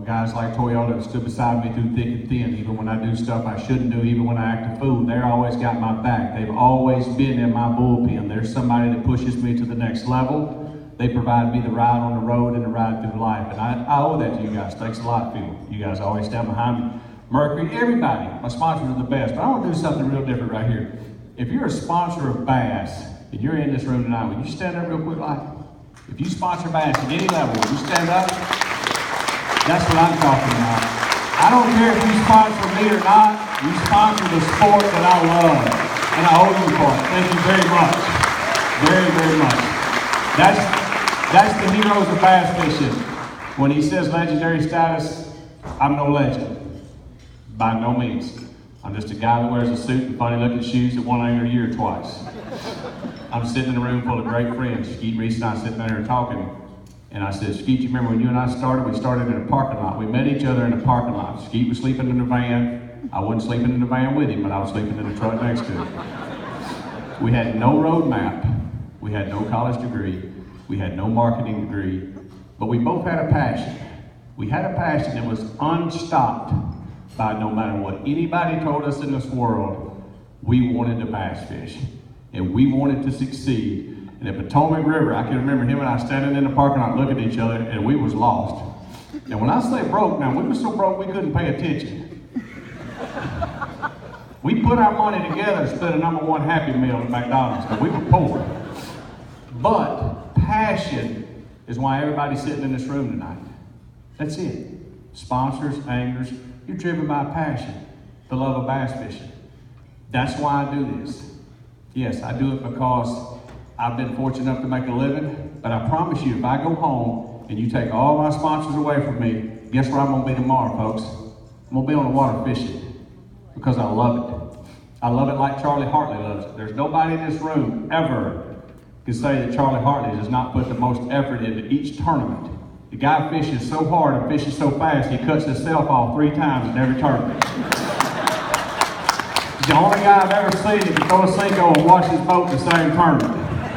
guys like Toyota have stood beside me through thick and thin, even when I do stuff I shouldn't do, even when I act a fool. They're always got my back. They've always been in my bullpen. There's somebody that pushes me to the next level. They provide me the ride on the road and the ride through life. And I owe that to you guys. Thanks a lot, people. You guys always stand behind me. Mercury, everybody, my sponsors are the best. But I want to do something real different right here. If you're a sponsor of B.A.S S and you're in this room tonight, will you stand up real quick like? If you sponsor B.A.S S at any level, will you stand up? That's what I'm talking about. I don't care if you sponsor me or not, you sponsor the sport that I love. And I owe you for it. Thank you very much. Very, very much. That's the heroes of bass fishing. When he says legendary status, I'm no legend. By no means. I'm just a guy that wears a suit and funny looking shoes that won Angler of the Year twice. I'm sitting in a room full of great friends. Skeet Reese and I sitting there talking. And I said, Skeet, you remember when you and I started? We started in a parking lot. We met each other in a parking lot. Skeet was sleeping in the van. I wasn't sleeping in the van with him, but I was sleeping in the truck next to him. We had no road map. We had no college degree. We had no marketing degree. But we both had a passion. We had a passion that was unstopped by no matter what anybody told us in this world. We wanted to bass fish. And we wanted to succeed. And at Potomac River, I can remember him and I standing in the parking lot looking at each other, and we was lost. And when I say broke, now we were so broke we couldn't pay attention. We put our money together and split a #1 Happy Meal at McDonald's, because we were poor. But passion is why everybody's sitting in this room tonight. That's it. Sponsors, anglers, you're driven by passion, the love of bass fishing. That's why I do this. Yes, I do it because I've been fortunate enough to make a living, but I promise you, if I go home and you take all my sponsors away from me, guess where I'm going to be tomorrow, folks? I'm going to be on the water fishing because I love it. I love it like Charlie Hartley loves it. There's nobody in this room ever can say that Charlie Hartley does not put the most effort into each tournament. The guy fishes so hard and fishes so fast, he cuts himself off 3 times in every tournament. He's the only guy I've ever seen that can throw a Cinco and wash his boat in the same tournament.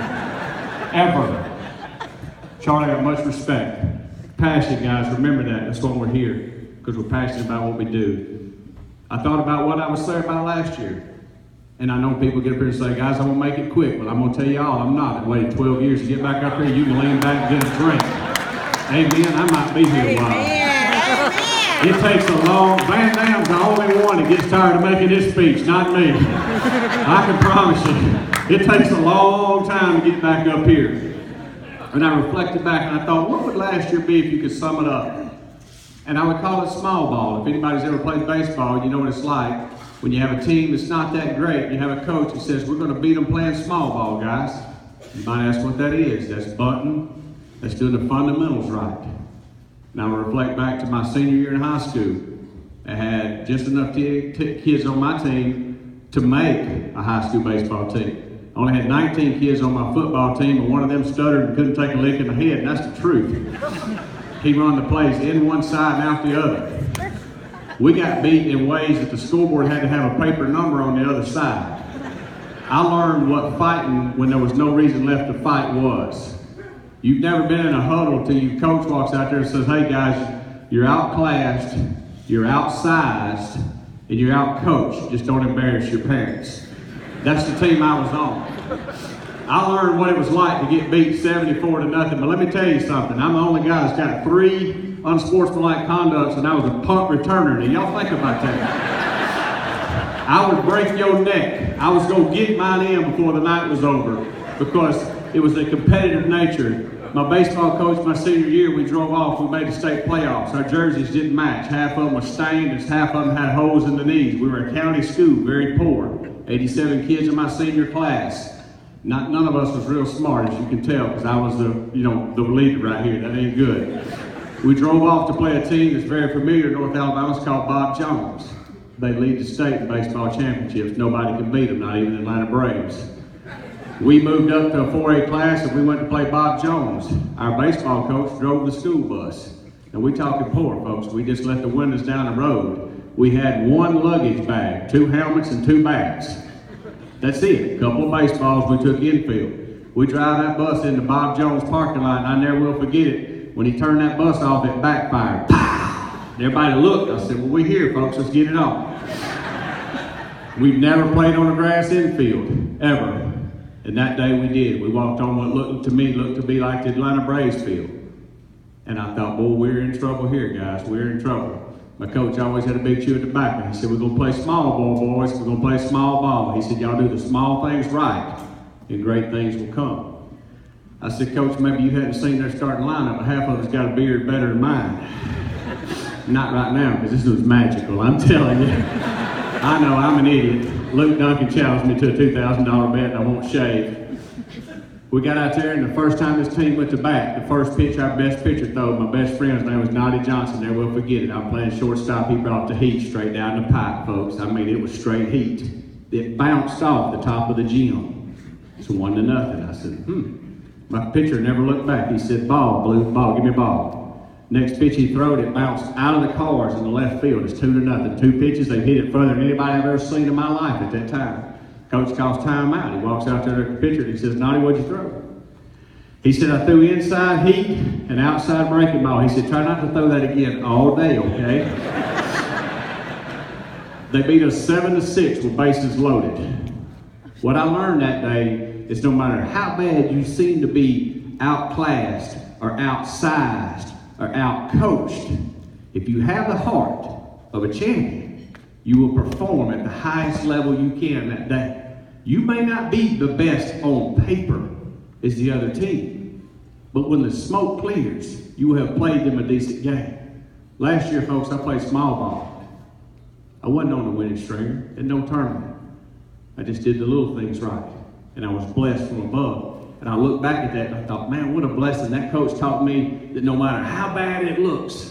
Ever. Charlie, I have much respect. Passion, guys, remember that. That's why we're here, because we're passionate about what we do. I thought about what I was saying about last year. And I know people get up here and say, guys, I'm going to make it quick. Well, I'm going to tell y'all, I'm not. I waited 12 years to get back up here. You can lean back and get a drink. Amen. I might be here a while. It takes a long, Van Dam's the only one that gets tired of making his speech, not me. I can promise you. It takes a long time to get back up here. And I reflected back and I thought, what would last year be if you could sum it up? And I would call it small ball. If anybody's ever played baseball, you know what it's like. When you have a team that's not that great, you have a coach that says, we're going to beat them playing small ball, guys. You might ask what that is. That's bunting. That's doing the fundamentals right. Now I reflect back to my senior year in high school. I had just enough kids on my team to make a high school baseball team. I only had 19 kids on my football team, and one of them stuttered and couldn't take a lick in the head, and that's the truth. He run the plays in one side and out the other. We got beat in ways that the scoreboard had to have a paper number on the other side. I learned what fighting when there was no reason left to fight was. You've never been in a huddle till your coach walks out there and says, hey guys, you're outclassed, you're outsized, and you're outcoached. Just don't embarrass your parents. That's the team I was on. I learned what it was like to get beat 74-0, but let me tell you something. I'm the only guy that's got 3 unsportsmanlike conducts, and I was a punt returner. Now y'all think about that. I would break your neck. I was going to get mine in before the night was over because it was a competitive nature. My baseball coach, my senior year, we drove off. We made the state playoffs. Our jerseys didn't match. Half of them were stained, and half of them had holes in the knees. We were a county school, very poor. 87 kids in my senior class. None of us was real smart, as you can tell, because I was the leader right here. That ain't good. We drove off to play a team that's very familiar in North Alabama. It's called Bob Jones. They lead the state in baseball championships. Nobody can beat them, not even the Atlanta Braves. We moved up to a 4A class and we went to play Bob Jones. Our baseball coach drove the school bus. And we talking poor, folks. We just let the windows down the road. We had 1 luggage bag, 2 helmets and 2 bats. That's it. A couple of baseballs we took infield. We drive that bus into Bob Jones' parking lot, and I never will forget it. When he turned that bus off, it backfired. Pow! And everybody looked. I said, well, we're here, folks. Let's get it on. We've never played on a grass infield, ever. And that day we did. We walked on what looked to be like the Atlanta Braves field. And I thought, boy, we're in trouble here, guys. We're in trouble. My coach always had a big chew at the back. He said, we're going to play small ball, boys. We're going to play small ball. He said, y'all do the small things right, and great things will come. I said, Coach, maybe you hadn't seen their starting lineup, but half of us got a beard better than mine. Not right now, because this was magical, I'm telling you. I know, I'm an idiot. Luke Duncan challenged me to a $2,000 bet and I won't shave. We got out there, and the first time this team went to bat, the first pitch our best pitcher threw, my best friend's name was Noddy Johnson. Never will forget it. I'm playing shortstop. He brought the heat straight down the pipe, folks. I mean, it was straight heat. It bounced off the top of the gym. It's 1-0. I said, My pitcher never looked back. He said, ball, Blue, ball, give me a ball. Next pitch he throwed, it bounced out of the cars in the left field. It's 2-0. 2 pitches, they've hit it further than anybody I've ever seen in my life at that time. Coach calls timeout. He walks out there to the pitcher and he says, Noddy, what'd you throw? He said, I threw inside heat and outside breaking ball. He said, try not to throw that again all day, okay? They beat us 7-6 with bases loaded. What I learned that day is no matter how bad you seem to be outclassed or outsized or outcoached, if you have the heart of a champion, you will perform at the highest level you can that day. You may not be the best on paper as the other team, but when the smoke clears, you will have played them a decent game. Last year, folks, I played small ball. I wasn't on the winning string in no tournament. I just did the little things right, and I was blessed from above. And I look back at that and I thought, man, what a blessing. That coach taught me that no matter how bad it looks,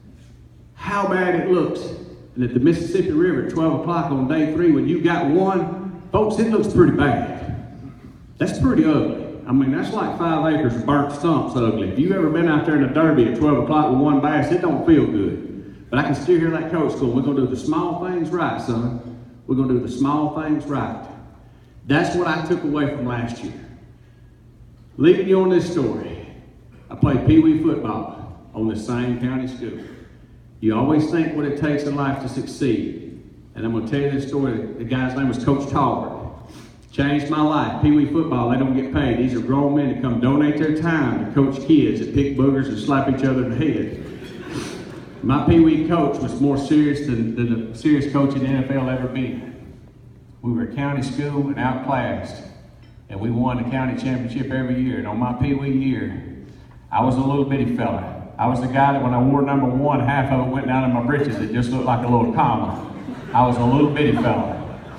and at the Mississippi River at 12 o'clock on day 3, when you got one, folks, it looks pretty bad. That's pretty ugly. I mean, that's like 5 acres of burnt stumps ugly. If you've ever been out there in the derby at 12 o'clock with one bass, it don't feel good. But I can still hear that coach going, we're going to do the small things right, son. We're going to do the small things right. That's what I took away from last year. Leaving you on this story, I played Pee Wee football on the same county school. You always think what it takes in life to succeed. And I'm going to tell you this story. The guy's name was Coach Talbert. Changed my life. Pee Wee football, they don't get paid. These are grown men that come donate their time to coach kids that pick boogers and slap each other in the head. My Pee Wee coach was more serious than the serious coach in the NFL ever been. We were a county school and outclassed. And we won the county championship every year. And on my Pee Wee year, I was a little bitty fella. I was the guy that when I wore number 1, half of it went down in my britches. It just looked like a little comma. I was a little bitty fella.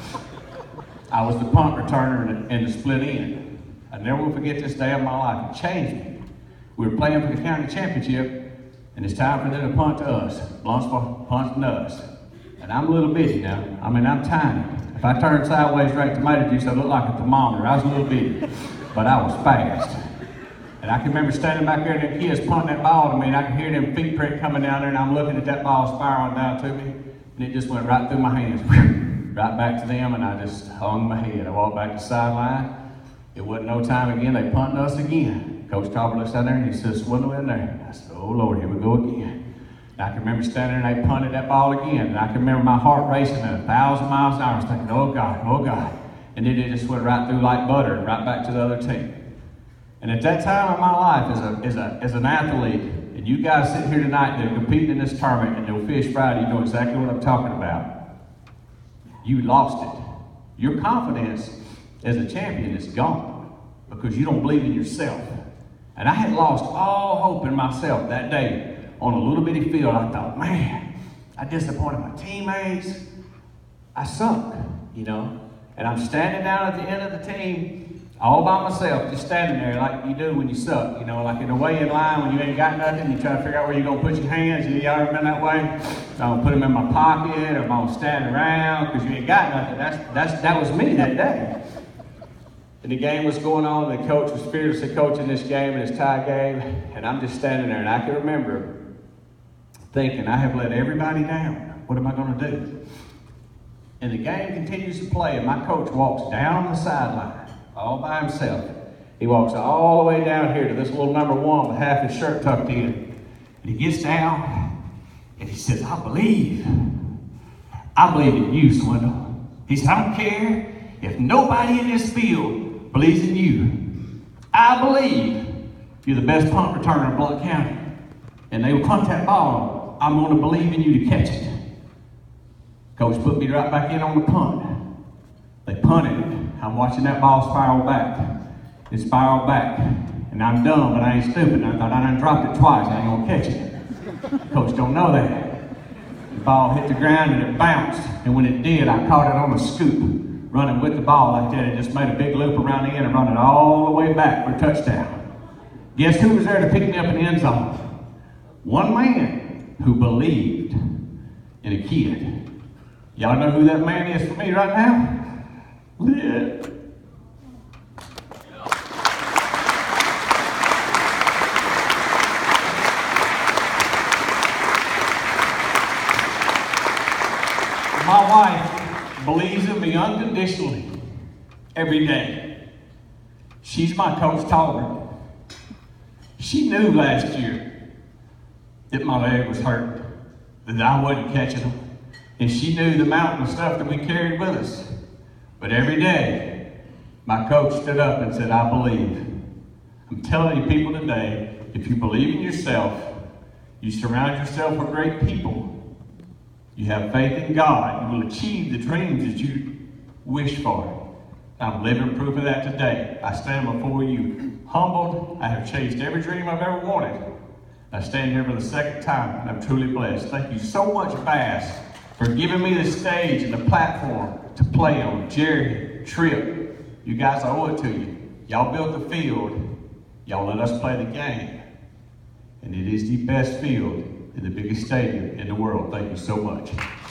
I was the punt returner and the split end. I never will forget this day of my life. It changed me. We were playing for the county championship, and it's time for them to punt to us. Blunsville punting us. And I'm a little bitty now. I mean, I'm tiny. If I turned sideways, drank tomato juice, I looked like a thermometer. I was a little bitty, but I was fast. And I can remember standing back there and the kids punting that ball to me, and I could hear them feet print coming down there, and I'm looking at that ball spiraling down to me, and it just went right through my hands, right back to them, and I just hung my head. I walked back to the sideline. It wasn't no time again. They punted us again. Coach Talbot looks down there, and he says, Swindle in there. I said, oh, Lord, here we go again. And I can remember standing there, and they punted that ball again, and I can remember my heart racing at 1,000 miles an hour. I was thinking, oh, God, oh, God. And then it just went right through like butter, right back to the other team. And at that time of my life as an athlete, and you guys sit here tonight that are competing in this tournament and they'll fish Friday, you know exactly what I'm talking about. You lost it. Your confidence as a champion is gone because you don't believe in yourself. And I had lost all hope in myself that day on a little bitty field. I thought, man, I disappointed my teammates. I sunk, you know. And I'm standing down at the end of the team all by myself, just standing there like you do when you suck, you know, like in a weigh-in line when you ain't got nothing, you try to figure out where you're going to put your hands. Y'all ever been that way? So I'm going to put them in my pocket, or I'm going to stand around because you ain't got nothing. That was me that day. And the game was going on, and the coach was fearlessly coaching this game, and this tie game, and I'm just standing there, and I can remember thinking, I have let everybody down. What am I going to do? And the game continues to play, and my coach walks down the sideline all by himself. He walks all the way down here to this little number 1 with half his shirt tucked in. And he gets down, and he's says, I believe in you, Swindle. He said, I don't care if nobody in this field believes in you. I believe you're the best punt returner in Blount County. And they will punt that ball. I'm going to believe in you to catch it. Coach put me right back in on the punt. They punted it. I'm watching that ball spiral back. It spiraled back. And I'm dumb, but I ain't stupid. I thought I done dropped it twice. I ain't going to catch it. Coach don't know that. The ball hit the ground and it bounced. And when it did, I caught it on a scoop. Running with the ball like that. It just made a big loop around the end and run it all the way back for a touchdown. Guess who was there to pick me up in the end zone? One man who believed in a kid. Y'all know who that man is for me right now? Lid. My wife believes in me unconditionally every day. She's my Coach Talbert. She knew last year that my leg was hurt, that I wasn't catching them. And she knew the mountain of stuff that we carried with us. But every day, my coach stood up and said, I believe. I'm telling you people today, if you believe in yourself, you surround yourself with great people, you have faith in God, you will achieve the dreams that you wish for. I'm living proof of that today. I stand before you humbled. I have chased every dream I've ever wanted. I stand here for the second time, and I'm truly blessed. Thank you so much, B.A.S.S, for giving me the stage and the platform to play on. Jerry, Tripp, you guys, I owe it to you. Y'all built the field. Y'all let us play the game. And it is the best field in the biggest stadium in the world. Thank you so much.